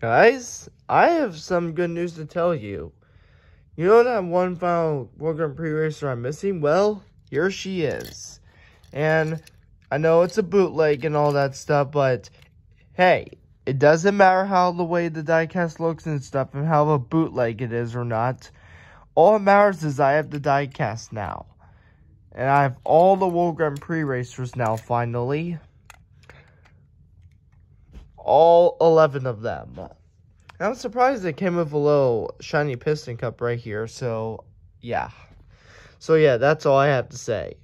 Guys, I have some good news to tell you. You know that one final World Grand Prix racer I'm missing? Well, here she is. And I know it's a bootleg and all that stuff, but hey, it doesn't matter how the way the diecast looks and stuff and how a bootleg it is or not. All that matters is I have the diecast now. And I have all the World Grand Prix racers now, finally. All 11 of them. I'm surprised it came with a little shiny piston cup right here, so yeah. So yeah, that's all I have to say.